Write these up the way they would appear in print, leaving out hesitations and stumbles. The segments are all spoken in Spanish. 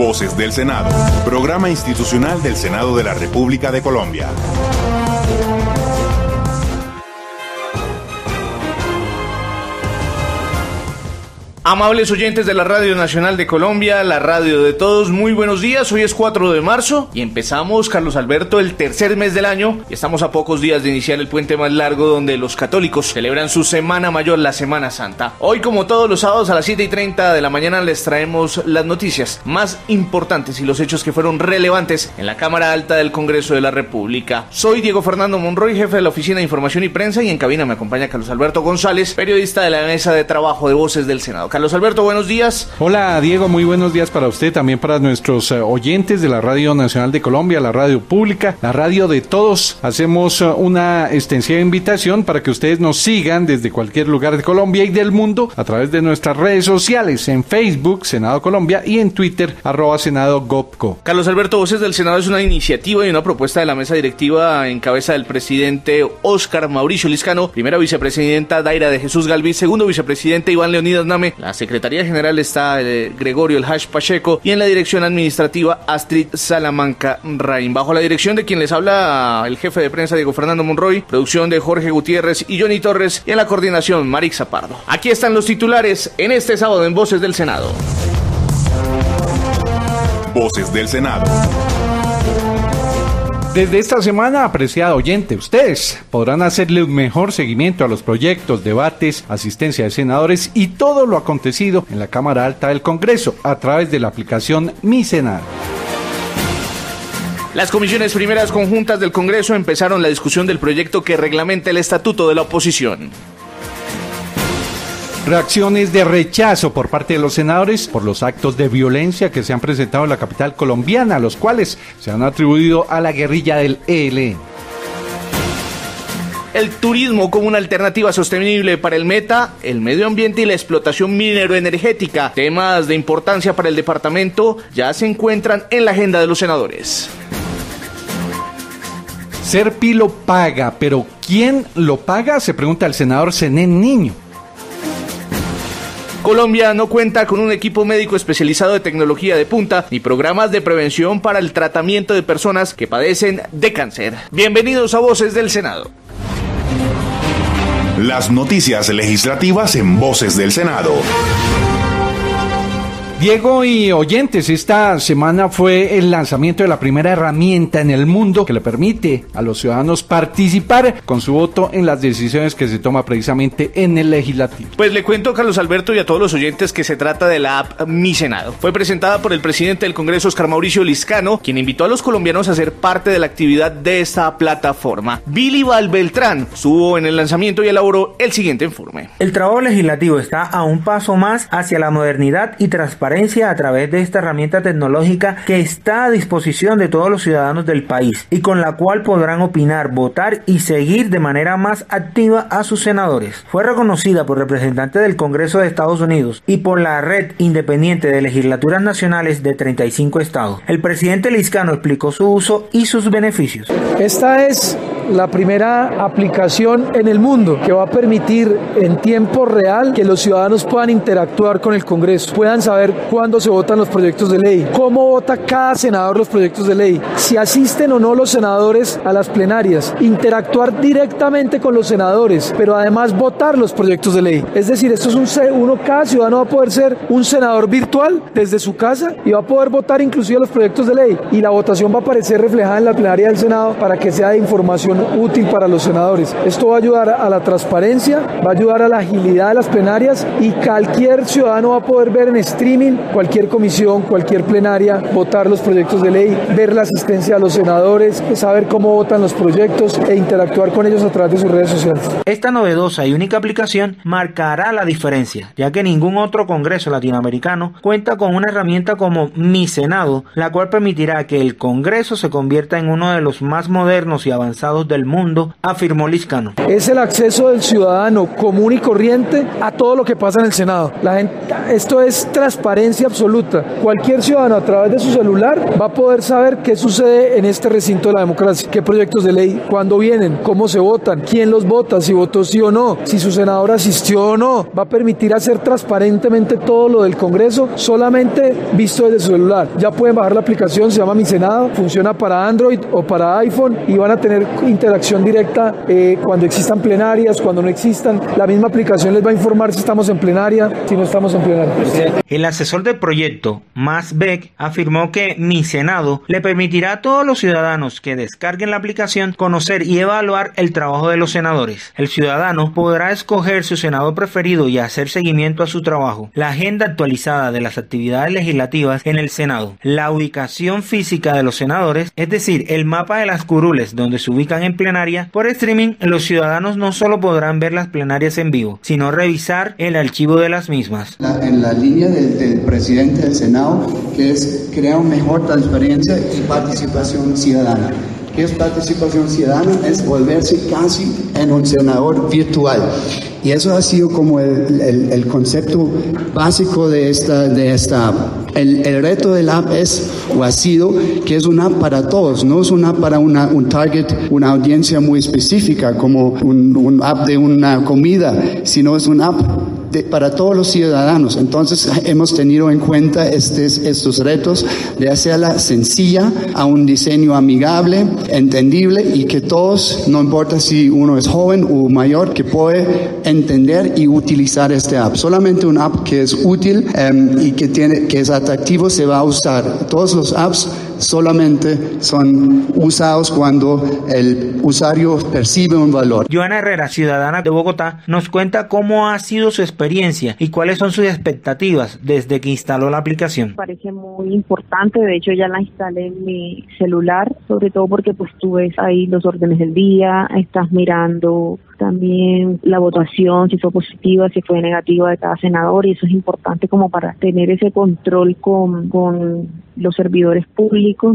Voces del Senado, programa institucional del Senado de la República de Colombia. Amables oyentes de la Radio Nacional de Colombia, la radio de todos, muy buenos días. Hoy es 4 de marzo y empezamos, Carlos Alberto, el tercer mes del año. Estamos a pocos días de iniciar el puente más largo donde los católicos celebran su Semana Mayor, la Semana Santa. Hoy, como todos los sábados a las 7:30 de la mañana, les traemos las noticias más importantes y los hechos que fueron relevantes en la Cámara Alta del Congreso de la República. Soy Diego Fernando Monroy, jefe de la Oficina de Información y Prensa, y en cabina me acompaña Carlos Alberto González, periodista de la Mesa de Trabajo de Voces del Senado. Carlos Alberto, buenos días. Hola Diego, muy buenos días para usted, también para nuestros oyentes de la Radio Nacional de Colombia, la radio pública, la radio de todos. Hacemos una extensiva invitación para que ustedes nos sigan desde cualquier lugar de Colombia y del mundo a través de nuestras redes sociales, en Facebook, Senado Colombia, y en Twitter, @SenadoGovCo. Carlos Alberto, Voces del Senado es una iniciativa y una propuesta de la mesa directiva en cabeza del presidente Óscar Mauricio Liscano, primera vicepresidenta Daira de Jesús Galvis, segundo vicepresidente Iván Leonidas Name, la Secretaría General está Gregorio El Hash Pacheco y en la dirección administrativa Astrid Salamanca Rain. Bajo la dirección de quien les habla el jefe de prensa Diego Fernando Monroy, producción de Jorge Gutiérrez y Johnny Torres y en la coordinación Marixa Pardo. Aquí están los titulares en este sábado en Voces del Senado. Voces del Senado. Desde esta semana, apreciado oyente, ustedes podrán hacerle un mejor seguimiento a los proyectos, debates, asistencia de senadores y todo lo acontecido en la Cámara Alta del Congreso a través de la aplicación Mi Senado. Las comisiones primeras conjuntas del Congreso empezaron la discusión del proyecto que reglamenta el estatuto de la oposición. Reacciones de rechazo por parte de los senadores por los actos de violencia que se han presentado en la capital colombiana, los cuales se han atribuido a la guerrilla del ELN. El turismo como una alternativa sostenible para el meta, el medio ambiente y la explotación mineroenergética, temas de importancia para el departamento, ya se encuentran en la agenda de los senadores. Serpi lo paga, pero ¿quién lo paga? Se pregunta el senador Zenén Niño. Colombia no cuenta con un equipo médico especializado de tecnología de punta ni programas de prevención para el tratamiento de personas que padecen de cáncer. Bienvenidos a Voces del Senado. Las noticias legislativas en Voces del Senado. Diego y oyentes, esta semana fue el lanzamiento de la primera herramienta en el mundo que le permite a los ciudadanos participar con su voto en las decisiones que se toman precisamente en el legislativo. Pues le cuento a Carlos Alberto y a todos los oyentes que se trata de la app Mi Senado. Fue presentada por el presidente del Congreso, Óscar Mauricio Liscano, quien invitó a los colombianos a ser parte de la actividad de esta plataforma. Billy Valbeltrán estuvo en el lanzamiento y elaboró el siguiente informe. El trabajo legislativo está a un paso más hacia la modernidad y transparencia a través de esta herramienta tecnológica que está a disposición de todos los ciudadanos del país y con la cual podrán opinar, votar y seguir de manera más activa a sus senadores. Fue reconocida por representantes del Congreso de Estados Unidos y por la Red Independiente de Legislaturas Nacionales de 35 estados. El presidente Liscano explicó su uso y sus beneficios. Esta es la primera aplicación en el mundo que va a permitir en tiempo real que los ciudadanos puedan interactuar con el Congreso, puedan saber cuándo se votan los proyectos de ley, cómo vota cada senador los proyectos de ley, si asisten o no los senadores a las plenarias, interactuar directamente con los senadores, pero además votar los proyectos de ley. Es decir, esto es cada ciudadano va a poder ser un senador virtual desde su casa y va a poder votar inclusive los proyectos de ley y la votación va a aparecer reflejada en la plenaria del Senado para que sea de información útil para los senadores. Esto va a ayudar a la transparencia, va a ayudar a la agilidad de las plenarias y cualquier ciudadano va a poder ver en streaming cualquier comisión, cualquier plenaria, votar los proyectos de ley, ver la asistencia a los senadores, saber cómo votan los proyectos e interactuar con ellos a través de sus redes sociales. Esta novedosa y única aplicación marcará la diferencia, ya que ningún otro congreso latinoamericano cuenta con una herramienta como Mi Senado, la cual permitirá que el Congreso se convierta en uno de los más modernos y avanzados del mundo, afirmó Liscano. Es el acceso del ciudadano común y corriente a todo lo que pasa en el Senado. Esto es transparente transparencia absoluta. Cualquier ciudadano a través de su celular va a poder saber qué sucede en este recinto de la democracia, qué proyectos de ley, cuándo vienen, cómo se votan, quién los vota, si votó sí o no, si su senador asistió o no. Va a permitir hacer transparentemente todo lo del Congreso solamente visto desde su celular. Ya pueden bajar la aplicación, se llama Mi Senado, funciona para Android o para iPhone y van a tener interacción directa cuando existan plenarias, cuando no existan. La misma aplicación les va a informar si estamos en plenaria, si no estamos en plenaria. El asesor del proyecto, Mas Beck, afirmó que Mi Senado le permitirá a todos los ciudadanos que descarguen la aplicación conocer y evaluar el trabajo de los senadores. El ciudadano podrá escoger su senador preferido y hacer seguimiento a su trabajo, la agenda actualizada de las actividades legislativas en el Senado, la ubicación física de los senadores, es decir, el mapa de las curules donde se ubican en plenaria. Por streaming, los ciudadanos no solo podrán ver las plenarias en vivo, sino revisar el archivo de las mismas. En la línea del presidente del Senado, que es crear mejor transparencia y participación ciudadana. ¿Qué es participación ciudadana? Es volverse casi en un senador virtual. Y eso ha sido como el concepto básico de esta el reto del app ha sido que es una app para todos, no es una app para un target, una audiencia muy específica como un app de una comida, sino es una app para todos los ciudadanos. Entonces hemos tenido en cuenta estos retos de hacerla sencilla, a un diseño amigable, entendible y que todos, no importa si uno es joven o mayor, que puede entender y utilizar este app. Solamente un app que es útil y que es atractivo se va a usar. Todos los apps solamente son usados cuando el usuario percibe un valor. Joana Herrera, ciudadana de Bogotá, nos cuenta cómo ha sido su experiencia y cuáles son sus expectativas desde que instaló la aplicación. Me parece muy importante, de hecho ya la instalé en mi celular, sobre todo porque pues tú ves ahí los órdenes del día, estás mirando también la votación, si fue positiva, si fue negativa de cada senador, y eso es importante como para tener ese control con los servidores públicos.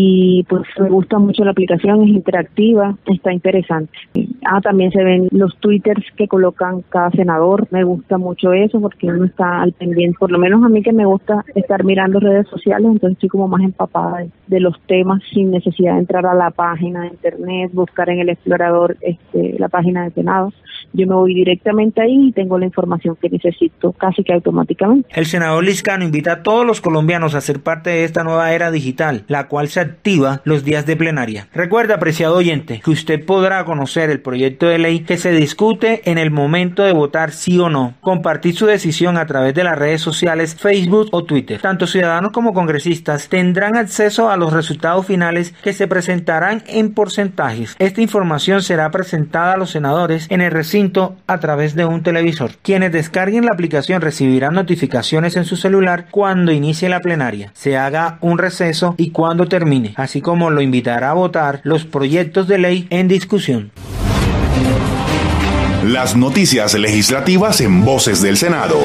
Y pues me gusta mucho la aplicación, es interactiva, está interesante. También se ven los twitters que colocan cada senador, me gusta mucho eso porque uno está al pendiente, por lo menos a mí que me gusta estar mirando redes sociales, entonces estoy como más empapada de los temas sin necesidad de entrar a la página de internet, buscar en el explorador la página de Senado. Yo me voy directamente ahí y tengo la información que necesito casi que automáticamente. El senador Liscano invita a todos los colombianos a ser parte de esta nueva era digital, la cual se activa los días de plenaria. Recuerda, apreciado oyente, que usted podrá conocer el proyecto de ley que se discute en el momento de votar sí o no, compartir su decisión a través de las redes sociales Facebook o Twitter. Tanto ciudadanos como congresistas tendrán acceso a los resultados finales que se presentarán en porcentajes. Esta información será presentada a los senadores en el recinto a través de un televisor. Quienes descarguen la aplicación recibirán notificaciones en su celular cuando inicie la plenaria, se haga un receso y cuando termine, así como lo invitará a votar los proyectos de ley en discusión. Las noticias legislativas en Voces del Senado.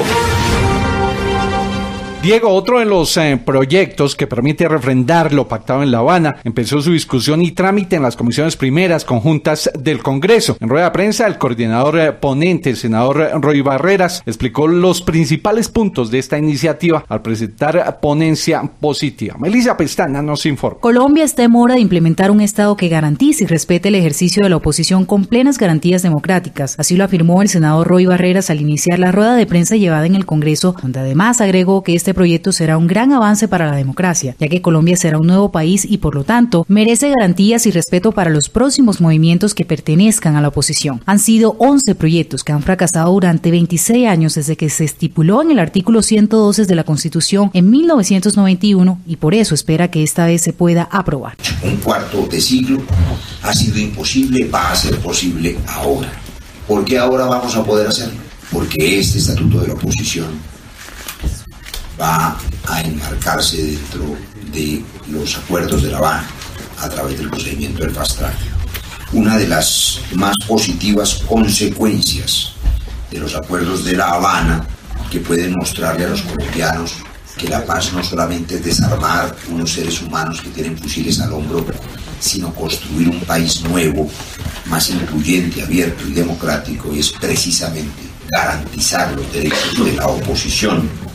Diego, otro de los proyectos que permite refrendar lo pactado en La Habana, empezó su discusión y trámite en las comisiones primeras conjuntas del Congreso. En rueda de prensa, el coordinador ponente, el senador Roy Barreras, explicó los principales puntos de esta iniciativa al presentar ponencia positiva. Melissa Pestana nos informa. Colombia está en mora de implementar un Estado que garantice y respete el ejercicio de la oposición con plenas garantías democráticas. Así lo afirmó el senador Roy Barreras al iniciar la rueda de prensa llevada en el Congreso, donde además agregó que este proyecto será un gran avance para la democracia, ya que Colombia será un nuevo país y por lo tanto merece garantías y respeto para los próximos movimientos que pertenezcan a la oposición. Han sido 11 proyectos que han fracasado durante 26 años desde que se estipuló en el artículo 112 de la Constitución en 1991 y por eso espera que esta vez se pueda aprobar. Un cuarto de siglo ha sido imposible, va a ser posible ahora. ¿Por qué ahora vamos a poder hacerlo? Porque este estatuto de la oposición va a enmarcarse dentro de los acuerdos de La Habana a través del procedimiento del fast track. Una de las más positivas consecuencias de los acuerdos de La Habana que pueden mostrarle a los colombianos que la paz no solamente es desarmar unos seres humanos que tienen fusiles al hombro, sino construir un país nuevo, más incluyente, abierto y democrático, y es precisamente garantizar los derechos de la oposición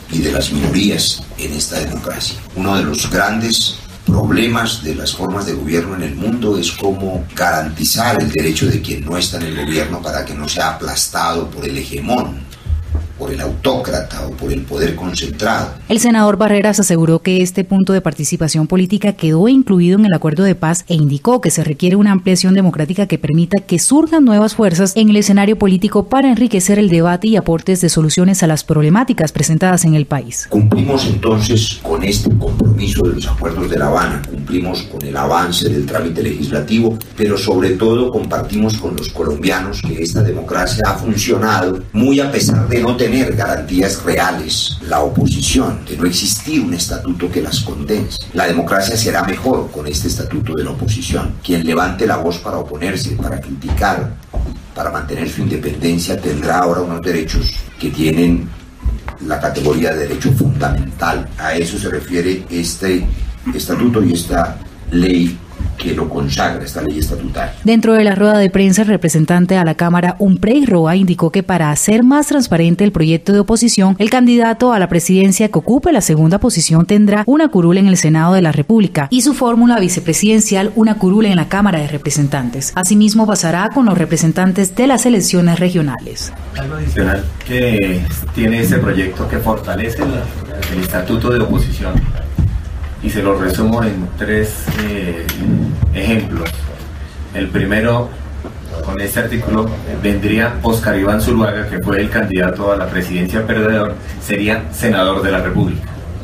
y de las minorías en esta democracia. Uno de los grandes problemas de las formas de gobierno en el mundo es cómo garantizar el derecho de quien no está en el gobierno para que no sea aplastado por el hegemón, por el autócrata o por el poder concentrado. El senador Barreras aseguró que este punto de participación política quedó incluido en el acuerdo de paz e indicó que se requiere una ampliación democrática que permita que surjan nuevas fuerzas en el escenario político para enriquecer el debate y aportes de soluciones a las problemáticas presentadas en el país. Cumplimos entonces con este compromiso de los acuerdos de La Habana, cumplimos con el avance del trámite legislativo, pero sobre todo compartimos con los colombianos que esta democracia ha funcionado muy a pesar de no tener garantías reales, la oposición, de no existir un estatuto que las condense. La democracia será mejor con este estatuto de la oposición. Quien levante la voz para oponerse, para criticar, para mantener su independencia, tendrá ahora unos derechos que tienen la categoría de derecho fundamental. A eso se refiere este estatuto y esta ley que lo consagra, esta ley estatutaria. Dentro de la rueda de prensa, el representante a la Cámara, Umprey Roa, indicó que para hacer más transparente el proyecto de oposición, el candidato a la presidencia que ocupe la segunda posición tendrá una curul en el Senado de la República y su fórmula vicepresidencial una curul en la Cámara de Representantes. Asimismo, pasará con los representantes de las elecciones regionales. Algo adicional que tiene este proyecto que fortalece el estatuto de oposición, y se lo resumo en 3 ejemplos. El primero, con este artículo, vendría Óscar Iván Zuluaga, que fue el candidato a la presidencia perdedor, sería senador de la República.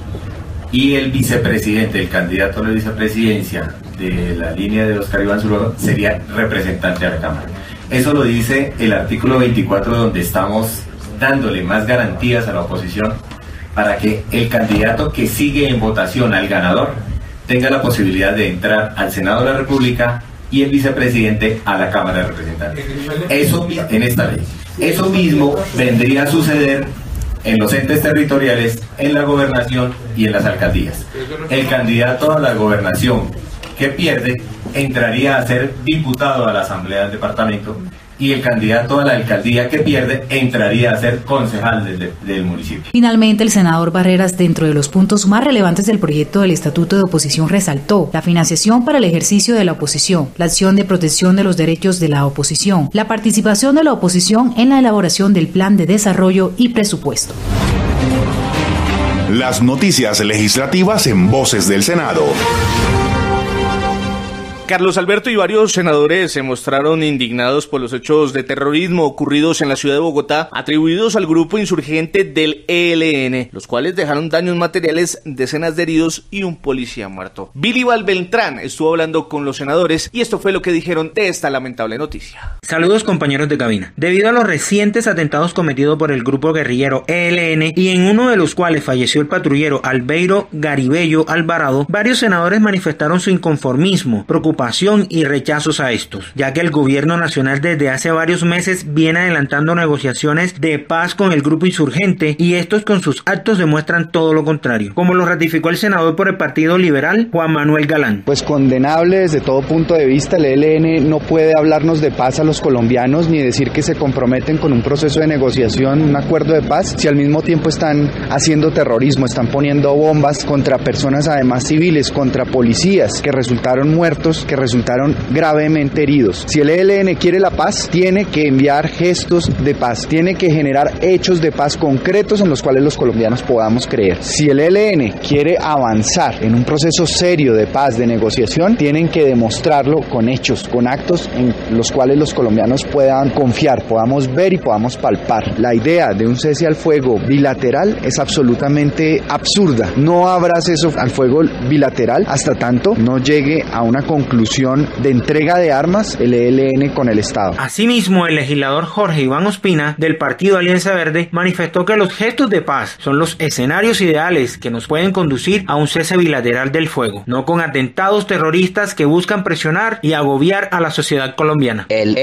Y el vicepresidente, el candidato a la vicepresidencia de la línea de Óscar Iván Zuluaga, sería representante a la Cámara. Eso lo dice el artículo 24, donde estamos dándole más garantías a la oposición para que el candidato que sigue en votación al ganador tenga la posibilidad de entrar al Senado de la República y el vicepresidente a la Cámara de Representantes. Eso en esta ley. Eso mismo vendría a suceder en los entes territoriales, en la gobernación y en las alcaldías. El candidato a la gobernación que pierde entraría a ser diputado a la Asamblea del Departamento y el candidato a la alcaldía que pierde entraría a ser concejal del municipio. Finalmente, el senador Barreras, dentro de los puntos más relevantes del proyecto del Estatuto de Oposición, resaltó la financiación para el ejercicio de la oposición, la acción de protección de los derechos de la oposición, la participación de la oposición en la elaboración del plan de desarrollo y presupuesto. Las noticias legislativas en Voces del Senado. Carlos Alberto y varios senadores se mostraron indignados por los hechos de terrorismo ocurridos en la ciudad de Bogotá, atribuidos al grupo insurgente del ELN, los cuales dejaron daños materiales, decenas de heridos y un policía muerto. Billy Valbeltrán estuvo hablando con los senadores y esto fue lo que dijeron de esta lamentable noticia. Saludos, compañeros de cabina. Debido a los recientes atentados cometidos por el grupo guerrillero ELN y en uno de los cuales falleció el patrullero Albeiro Garibello Alvarado, varios senadores manifestaron su inconformismo, preocupación y rechazos a estos, ya que el gobierno nacional desde hace varios meses viene adelantando negociaciones de paz con el grupo insurgente y estos con sus actos demuestran todo lo contrario, como lo ratificó el senador por el Partido Liberal, Juan Manuel Galán. Pues condenable desde todo punto de vista. El ELN no puede hablarnos de paz a los colombianos ni decir que se comprometen con un proceso de negociación, un acuerdo de paz, si al mismo tiempo están haciendo terrorismo, están poniendo bombas contra personas además civiles, contra policías que resultaron muertos, que resultaron gravemente heridos. Si el ELN quiere la paz, tiene que enviar gestos de paz, tiene que generar hechos de paz concretos en los cuales los colombianos podamos creer. Si el ELN quiere avanzar en un proceso serio de paz, de negociación, tienen que demostrarlo con hechos, con actos en los cuales los colombianos puedan confiar, podamos ver y podamos palpar. La idea de un cese al fuego bilateral es absolutamente absurda. No habrá cese al fuego bilateral hasta tanto no llegue a una conclusión de entrega de armas el ELN con el Estado. Asimismo, el legislador Jorge Iván Ospina del Partido Alianza Verde manifestó que los gestos de paz son los escenarios ideales que nos pueden conducir a un cese bilateral del fuego, no con atentados terroristas que buscan presionar y agobiar a la sociedad colombiana. El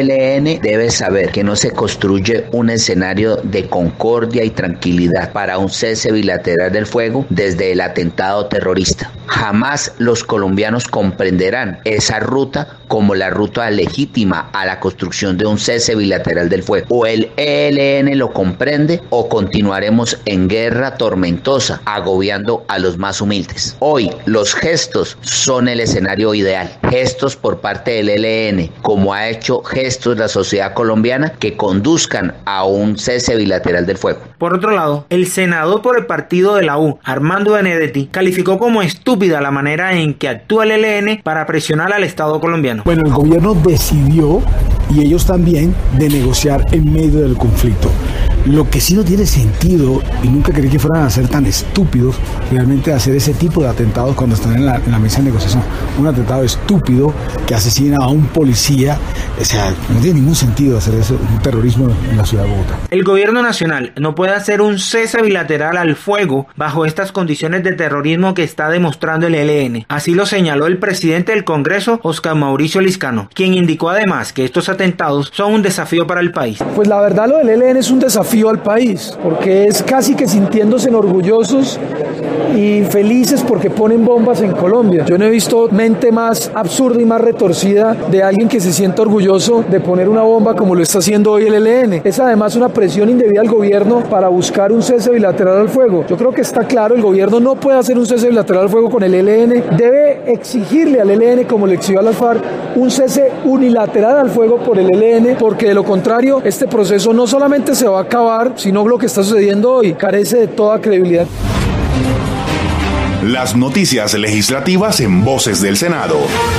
ELN debe saber que no se construye un escenario de concordia y tranquilidad para un cese bilateral del fuego desde el atentado terrorista. Jamás los colombianos comprenderán esa ruta como la ruta legítima a la construcción de un cese bilateral del fuego. O el ELN lo comprende o continuaremos en guerra tormentosa, agobiando a los más humildes. Hoy los gestos son el escenario ideal. Gestos por parte del ELN, como ha hecho gestos la sociedad colombiana, que conduzcan a un cese bilateral del fuego. Por otro lado, el senador por el partido de la U, Armando Benedetti, calificó como estúpida la manera en que actúa el ELN para presionar al Estado colombiano. Bueno, el gobierno decidió, y ellos también, de negociar en medio del conflicto. Lo que sí no tiene sentido, y nunca creí que fueran a ser tan estúpidos, realmente hacer ese tipo de atentados cuando están en la mesa de negociación. Un atentado estúpido que asesina a un policía, o sea, no tiene ningún sentido hacer eso, un terrorismo en la ciudad de Bogotá. El gobierno nacional no puede hacer un cese bilateral al fuego bajo estas condiciones de terrorismo que está demostrando el ELN. Así lo señaló el presidente del Congreso, Óscar Mauricio Liscano, quien indicó además que estos atentados son un desafío para el país. Pues la verdad, lo del ELN es un desafío al país, porque es casi que sintiéndose orgullosos y felices porque ponen bombas en Colombia. Yo no he visto mente más absurda y más retorcida de alguien que se sienta orgulloso de poner una bomba como lo está haciendo hoy el ELN. Es además una presión indebida al gobierno para buscar un cese bilateral al fuego. Yo creo que está claro, el gobierno no puede hacer un cese bilateral al fuego con el ELN, debe exigirle al ELN, como le exigió a las FARC, un cese unilateral al fuego por el ELN, porque de lo contrario este proceso no solamente se va a acabar, sino lo que está sucediendo hoy carece de toda credibilidad. Las noticias legislativas en Voces del Senado.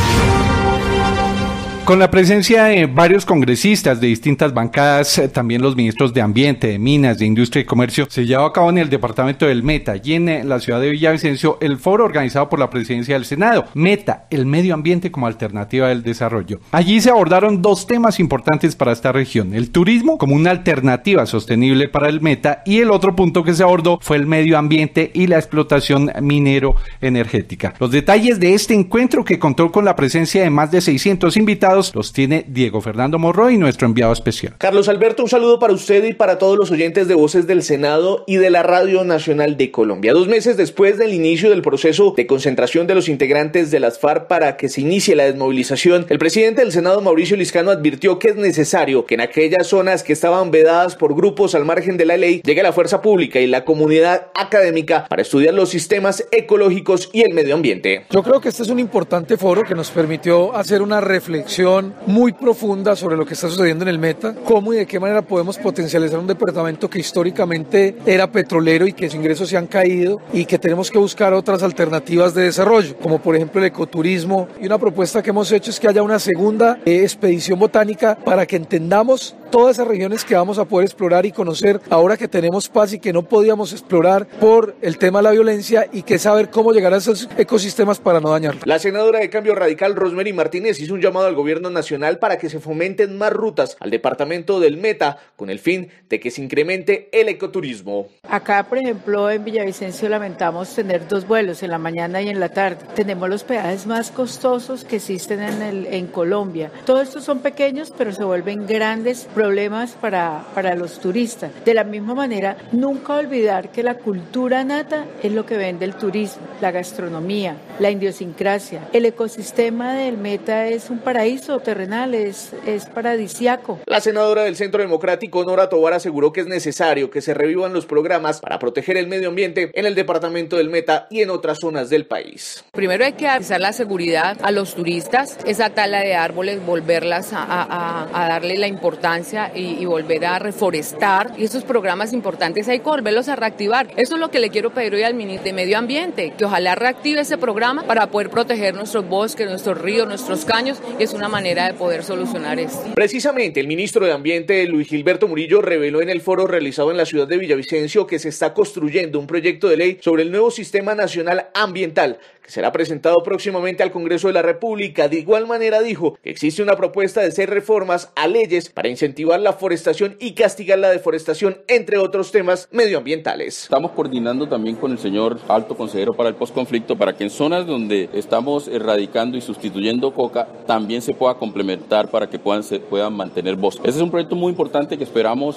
Con la presencia de varios congresistas de distintas bancadas, también los ministros de Ambiente, de Minas, de Industria y Comercio, se llevó a cabo en el departamento del Meta y en la ciudad de Villavicencio el foro organizado por la presidencia del Senado, Meta, el medio ambiente como alternativa del desarrollo. Allí se abordaron dos temas importantes para esta región, el turismo como una alternativa sostenible para el Meta, y el otro punto que se abordó fue el medio ambiente y la explotación minero-energética. Los detalles de este encuentro, que contó con la presencia de más de 600 invitados, los tiene Diego Fernando Monroy, nuestro enviado especial. Carlos Alberto, un saludo para usted y para todos los oyentes de Voces del Senado y de la Radio Nacional de Colombia. 2 meses después del inicio del proceso de concentración de los integrantes de las FARC para que se inicie la desmovilización, el presidente del Senado, Mauricio Liscano, advirtió que es necesario que en aquellas zonas que estaban vedadas por grupos al margen de la ley llegue la fuerza pública y la comunidad académica para estudiar los sistemas ecológicos y el medio ambiente. Yo creo que este es un importante foro que nos permitió hacer una reflexión muy profunda sobre lo que está sucediendo en el Meta, cómo y de qué manera podemos potencializar un departamento que históricamente era petrolero y que sus ingresos se han caído y que tenemos que buscar otras alternativas de desarrollo, como por ejemplo el ecoturismo, y una propuesta que hemos hecho es que haya una segunda expedición botánica para que entendamos todas esas regiones que vamos a poder explorar y conocer ahora que tenemos paz y que no podíamos explorar por el tema de la violencia, y que saber cómo llegar a esos ecosistemas para no dañarlos. La senadora de Cambio Radical, Rosemary Martínez, hizo un llamado al gobierno nacional para que se fomenten más rutas al departamento del Meta con el fin de que se incremente el ecoturismo. Acá, por ejemplo, en Villavicencio lamentamos tener 2 vuelos, en la mañana y en la tarde. Tenemos los peajes más costosos que existen en Colombia. Todos estos son pequeños, pero se vuelven grandes problemas para los turistas. De la misma manera, nunca olvidar que la cultura nata es lo que vende el turismo, la gastronomía, la idiosincrasia. El ecosistema del Meta es un paraíso terrenal, es paradisíaco. La senadora del Centro Democrático, Nora Tovar, aseguró que es necesario que se revivan los programas para proteger el medio ambiente en el departamento del Meta y en otras zonas del país. Primero hay que garantizar la seguridad a los turistas, esa tala de árboles, volverlas a darle la importancia y volver a reforestar, y esos programas importantes hay que volverlos a reactivar. Eso es lo que le quiero pedir hoy al ministro de Medio Ambiente, que ojalá reactive ese programa para poder proteger nuestros bosques, nuestros ríos, nuestros caños, y es una manera de poder solucionar esto. Precisamente, el ministro de Ambiente, Luis Gilberto Murillo, reveló en el foro realizado en la ciudad de Villavicencio que se está construyendo un proyecto de ley sobre el nuevo Sistema Nacional Ambiental, que será presentado próximamente al Congreso de la República. De igual manera dijo que existe una propuesta de hacer reformas a leyes para incentivar la forestación y castigar la deforestación, entre otros temas medioambientales. Estamos coordinando también con el señor alto consejero para el postconflicto para que en zonas donde estamos erradicando y sustituyendo coca también se pueda complementar para que se puedan mantener bosques. Ese es un proyecto muy importante que esperamos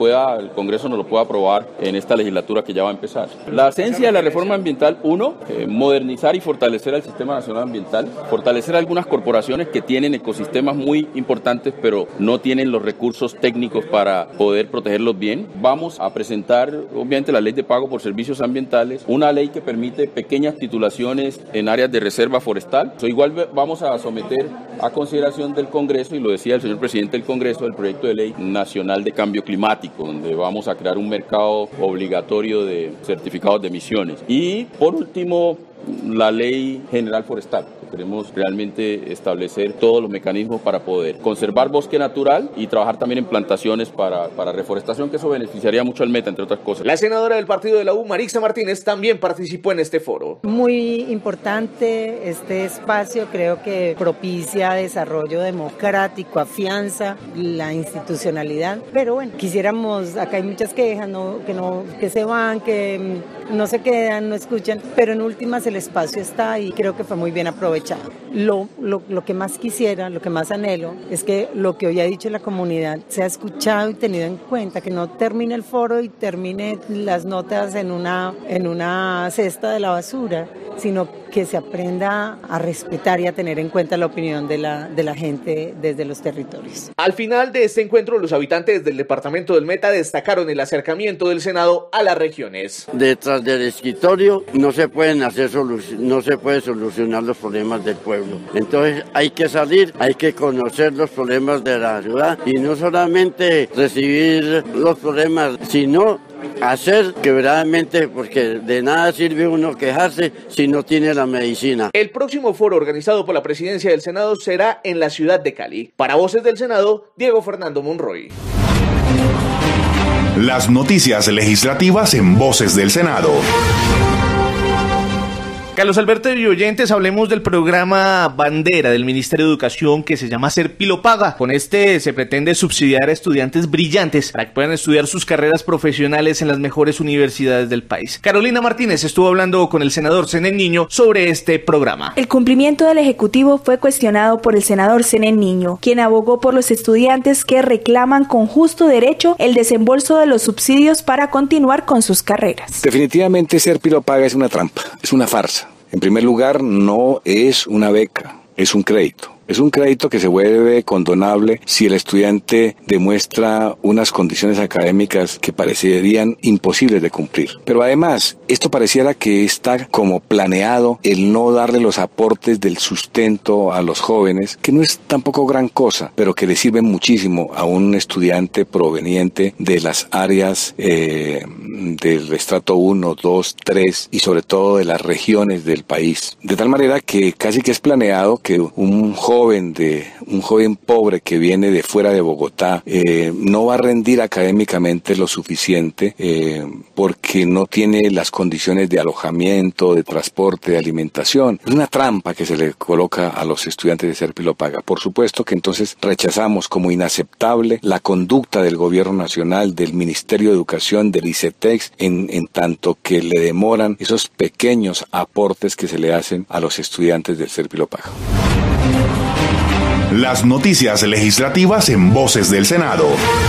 el Congreso nos lo pueda aprobar en esta legislatura que ya va a empezar. La esencia de la reforma ambiental, 1, modernizar modernizar y fortalecer el Sistema Nacional Ambiental, fortalecer algunas corporaciones que tienen ecosistemas muy importantes pero no tienen los recursos técnicos para poder protegerlos bien. Vamos a presentar obviamente la ley de pago por servicios ambientales, una ley que permite pequeñas titulaciones en áreas de reserva forestal. Igual vamos a someter a consideración del Congreso, y lo decía el señor presidente del Congreso, el proyecto de ley nacional de cambio climático, donde vamos a crear un mercado obligatorio de certificados de emisiones. Y por último, la ley general forestal. Queremos realmente establecer todos los mecanismos para poder conservar bosque natural y trabajar también en plantaciones para reforestación, que eso beneficiaría mucho al Meta, entre otras cosas. La senadora del partido de la U, Marixa Martínez, también participó en este foro. Muy importante este espacio, creo que propicia desarrollo democrático, afianza la institucionalidad, pero bueno, quisiéramos, acá hay muchas quejas, que se van, que no se quedan, no escuchan, pero en últimas el espacio está y creo que fue muy bien aprovechado. Lo que más quisiera, lo que más anhelo, es que lo que hoy ha dicho la comunidad sea escuchado y tenido en cuenta, que no termine el foro y termine las notas en una cesta de la basura, sino que se aprenda a respetar y a tener en cuenta la opinión de la gente desde los territorios. Al final de este encuentro, los habitantes del departamento del Meta destacaron el acercamiento del Senado a las regiones. Detrás del escritorio no se puede solucionar los problemas del pueblo. Entonces hay que salir, hay que conocer los problemas de la ciudad y no solamente recibir los problemas, sino hacer que verdaderamente, porque de nada sirve uno quejarse si no tiene la medicina. El próximo foro organizado por la presidencia del Senado será en la ciudad de Cali. Para Voces del Senado, Diego Fernando Monroy. Las noticias legislativas en Voces del Senado. Carlos Alberto y oyentes, hablemos del programa bandera del Ministerio de Educación que se llama Serpilo Paga. Con este se pretende subsidiar a estudiantes brillantes para que puedan estudiar sus carreras profesionales en las mejores universidades del país. Carolina Martínez estuvo hablando con el senador Zenén Niño sobre este programa. El cumplimiento del Ejecutivo fue cuestionado por el senador Zenén Niño, quien abogó por los estudiantes que reclaman con justo derecho el desembolso de los subsidios para continuar con sus carreras. Definitivamente Serpilo Paga es una trampa, es una farsa. En primer lugar, no es una beca, es un crédito. Es un crédito que se vuelve condonable si el estudiante demuestra unas condiciones académicas que parecerían imposibles de cumplir. Pero además, esto pareciera que está como planeado el no darle los aportes del sustento a los jóvenes, que no es tampoco gran cosa, pero que le sirven muchísimo a un estudiante proveniente de las áreas del estrato 1, 2, 3 y sobre todo de las regiones del país. De tal manera que casi que es planeado que un joven pobre que viene de fuera de Bogotá no va a rendir académicamente lo suficiente porque no tiene las condiciones de alojamiento, de transporte, de alimentación. Es una trampa que se le coloca a los estudiantes de Serpilo Paga. Por supuesto que entonces rechazamos como inaceptable la conducta del Gobierno Nacional, del Ministerio de Educación, del ICETEX, en tanto que le demoran esos pequeños aportes que se le hacen a los estudiantes del Serpilo Paga. Las noticias legislativas en Voces del Senado.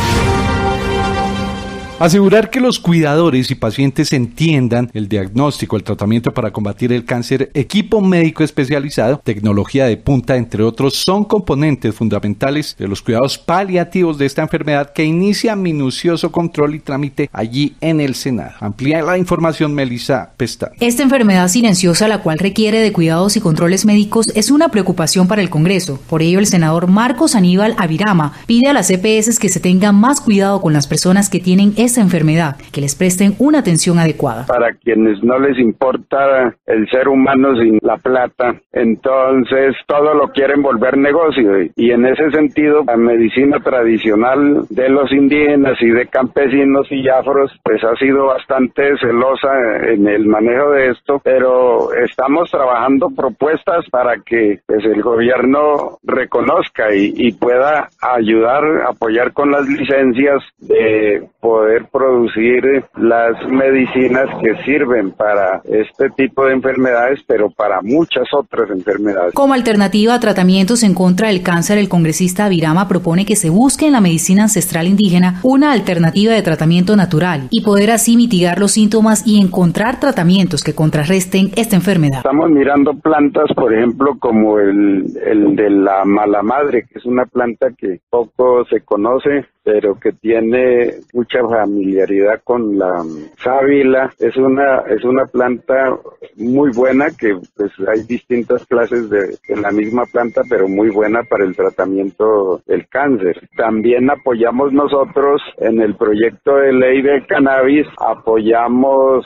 Asegurar que los cuidadores y pacientes entiendan el diagnóstico, el tratamiento para combatir el cáncer, equipo médico especializado, tecnología de punta, entre otros, son componentes fundamentales de los cuidados paliativos de esta enfermedad que inicia minucioso control y trámite allí en el Senado. Amplía la información Melissa Pestana. Esta enfermedad silenciosa, la cual requiere de cuidados y controles médicos, es una preocupación para el Congreso. Por ello, el senador Marcos Aníbal Avirama pide a las EPS que se tenga más cuidado con las personas que tienen esta enfermedad, que les presten una atención adecuada. Para quienes no les importa el ser humano sin la plata, entonces todo lo quieren volver negocio, y en ese sentido la medicina tradicional de los indígenas y de campesinos y afros pues ha sido bastante celosa en el manejo de esto, pero estamos trabajando propuestas para que pues el gobierno reconozca y pueda ayudar, apoyar con las licencias de poder poder producir las medicinas que sirven para este tipo de enfermedades, pero para muchas otras enfermedades. Como alternativa a tratamientos en contra del cáncer, el congresista Avirama propone que se busque en la medicina ancestral indígena una alternativa de tratamiento natural y poder así mitigar los síntomas y encontrar tratamientos que contrarresten esta enfermedad. Estamos mirando plantas, por ejemplo, como el de la mala madre, que es una planta que poco se conoce, pero que tiene mucha familiaridad con la sábila. Es una planta muy buena, que pues hay distintas clases de la misma planta, pero muy buena para el tratamiento del cáncer. También apoyamos nosotros en el proyecto de ley de cannabis, apoyamos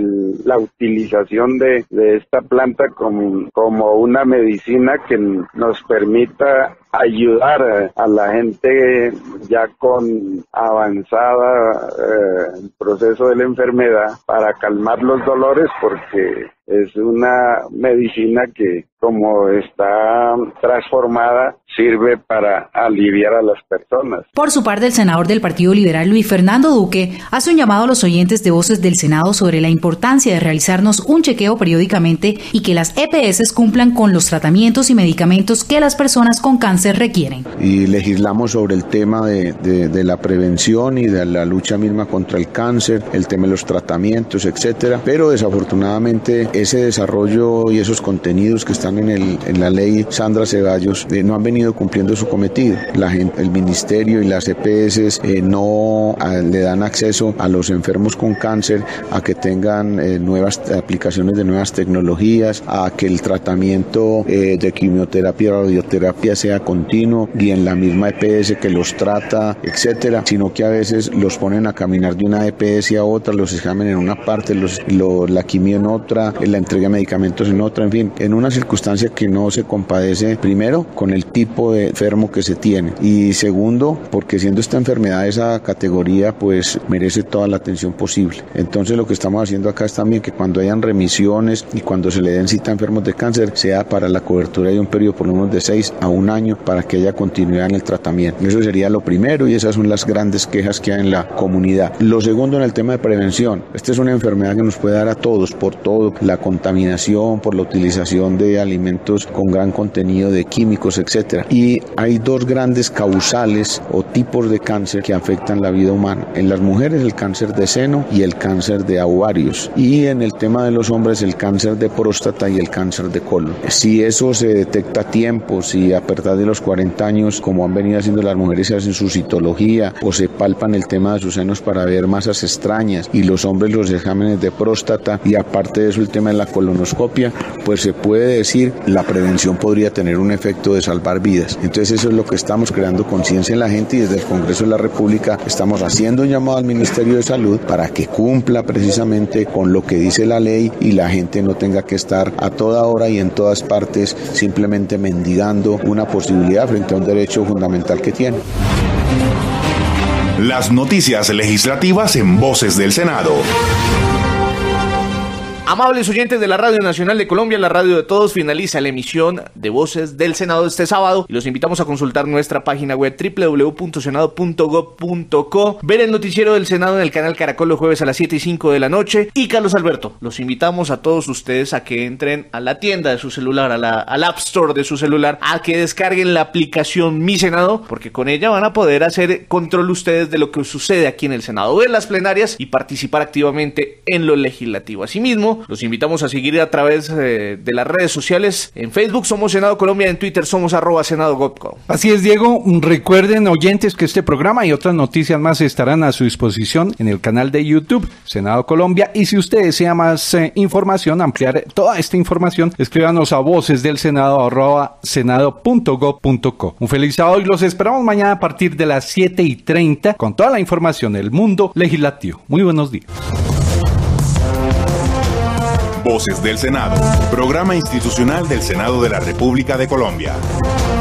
la utilización de esta planta como una medicina que nos permita ayudar a la gente ya con avanzada el proceso de la enfermedad para calmar los dolores, porque es una medicina que, como está transformada, sirve para aliviar a las personas. Por su parte, el senador del Partido Liberal, Luis Fernando Duque, hace un llamado a los oyentes de Voces del Senado sobre la importancia de realizarnos un chequeo periódicamente y que las EPS cumplan con los tratamientos y medicamentos que las personas con cáncer requieren. Y legislamos sobre el tema de la prevención y de la lucha misma contra el cáncer, el tema de los tratamientos, etcétera, pero desafortunadamente ese desarrollo y esos contenidos que están en la ley Sandra Ceballos no han venido cumpliendo su cometido. El ministerio y las EPS no le dan acceso a los enfermos con cáncer a que tengan nuevas aplicaciones de nuevas tecnologías, a que el tratamiento de quimioterapia o radioterapia sea continuo y en la misma EPS que los trata, etcétera, sino que a veces los ponen a caminar de una EPS a otra, los exámenes en una parte, la quimio en otra, la entrega de medicamentos en otra, en fin, en una circunstancia que no se compadece, primero, con el tipo de enfermo que se tiene, y segundo, porque siendo esta enfermedad esa categoría, pues merece toda la atención posible. Entonces lo que estamos haciendo acá es también que cuando hayan remisiones y cuando se le den cita a enfermos de cáncer, sea para la cobertura de un periodo por lo menos de 6 a 1 año para que haya continuidad en el tratamiento. Eso sería lo primero y esas son las grandes quejas que hay en la comunidad. Lo segundo, en el tema de prevención. Esta es una enfermedad que nos puede dar a todos, por todo, la contaminación, por la utilización de alimentos con gran contenido de químicos, etcétera. Y hay dos grandes causales o tipos de cáncer que afectan la vida humana. En las mujeres, el cáncer de seno y el cáncer de ovarios. Y en el tema de los hombres, el cáncer de próstata y el cáncer de colon. Si eso se detecta a tiempo, si a partir de los 40 años, como han venido haciendo las mujeres, se hacen su citología o se palpan el tema de sus senos para ver masas extrañas, y los hombres los exámenes de próstata, y aparte de eso el tema de la colonoscopia, pues se puede decir la prevención podría tener un efecto de salvar vidas. Entonces eso es lo que estamos creando conciencia en la gente, y desde el Congreso de la República estamos haciendo un llamado al Ministerio de Salud para que cumpla precisamente con lo que dice la ley y la gente no tenga que estar a toda hora y en todas partes simplemente mendigando una posibilidad frente a un derecho fundamental que tiene. Las noticias legislativas en Voces del Senado. Amables oyentes de la Radio Nacional de Colombia, la radio de todos, finaliza la emisión de Voces del Senado este sábado y los invitamos a consultar nuestra página web www.senado.gov.co, ver el noticiero del Senado en el canal Caracol los jueves a las 7:05 de la noche. Y Carlos Alberto, los invitamos a todos ustedes a que entren a la tienda de su celular, al App Store de su celular, a que descarguen la aplicación Mi Senado, porque con ella van a poder hacer control ustedes de lo que sucede aquí en el Senado, ver las plenarias y participar activamente en lo legislativo. Asimismo, los invitamos a seguir a través de las redes sociales. En Facebook somos Senado Colombia, en Twitter somos @SenadoGovCo. Así es, Diego. Recuerden, oyentes, que este programa y otras noticias más estarán a su disposición en el canal de YouTube Senado Colombia. Y si usted desea más información, ampliar toda esta información, escríbanos a vocesdelsenado@senado.gov.co. Un feliz sábado y los esperamos mañana a partir de las 7:30 con toda la información del mundo legislativo. Muy buenos días. Voces del Senado, programa institucional del Senado de la República de Colombia.